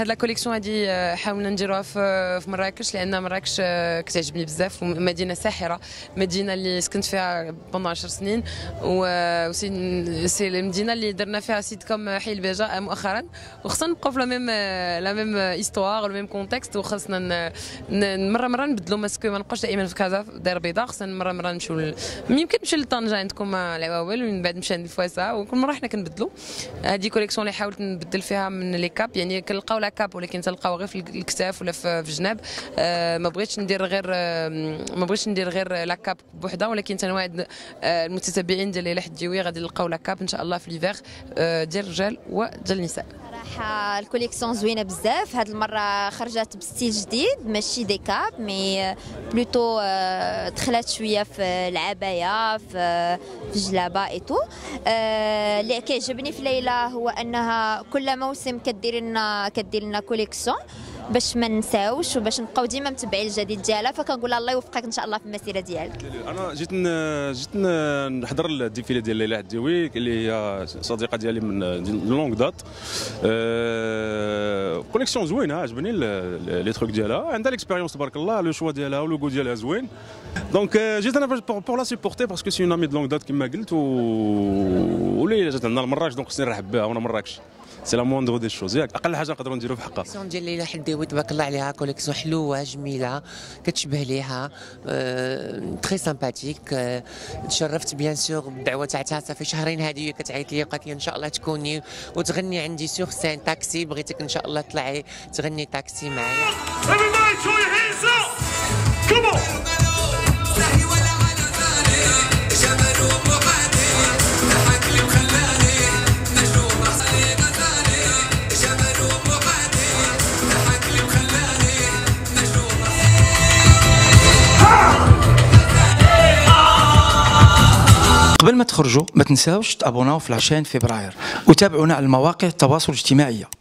هاد لا كوليكسيون هادي حاولنا نديروها في مراكش، لان مراكش كتعجبني بزاف، ومدينه ساحره، مدينه اللي سكنت فيها بون 10 سنين، و سي المدينه اللي درنا فيها سيت كوم حي البجا مؤخرا، وخصنا نبقاو في لا ميم ايستوار ولا ميم كونتكست، وخصنا مره نبدلوا، ماسكو ما نبقاوش دائما في كازا داير بيضاء، خصنا مره نمشيو يمكن نمشي لطنجه عندكم العواول، ومن بعد نمشي عند الفواسا، وكل مره حنا كنبدلوا. هذه كوليكسيون اللي حاولت نبدل فيها من لي كاب، يعني كنلقاو لا كاب ولكن تلقاو غير في الكتاف ولا في الجناب. ما بغيتش ندير غير لا كاب بوحدها، ولكن تنوعد المتتبعين ديال ليلى حديوي غادي نلقاو لا كاب ان شاء الله في ليفيغ ديال الرجال وديال النساء. صراحه الكوليكسيون زوينه بزاف، هاد المره خرجت بستيل جديد، ماشي دي كاب مي بلوتو دخلت شويه في العبايه، في الجلابه ايتو. اللي كيعجبني في ليلى هو انها كل موسم كدير لنا كوليكسيون باش ما ننساوش وباش نبقاو ديما متبعين الجديد ديالها، فكنقول الله يوفقك ان شاء الله في المسيره ديالك. انا جيت نحضر الديفيلي ديال ليلى حديوي اللي هي صديقه ديالي من لونغ دات. كوليكسيون زوينه، عجبني لي تروك ديالها، عندها ليكسبيريونس تبارك الله، لو شوا ديالها ولوغو ديالها زوين. دونك جيت انا بور لا سيبورتي باسكو سي اون امي دو لونغ دات كما قلت، وليلى جات عندنا لمراكش، دونك خصني نرحب بها وانا مراكش. سي لا موندغ دي شوز، ياك اقل حاجه نقدروا نديروا في حقها. كوليكسيون ديال ليلى حديوي تبارك الله عليها، كوليكسيون حلوه جميله كتشبه ليها، تري سامباتيك. تشرفت بيان سور بالدعوه تاعتها، صافي شهرين هذه كتعيط لي، قالت لي ان شاء الله تكوني وتغني عندي سور سين تاكسي، بغيتك ان شاء الله تطلعي تغني تاكسي معايا. قبل ما تخرجوا ما تنساوش تابوناو في لاشين فبراير، وتابعونا على المواقع التواصل الاجتماعي.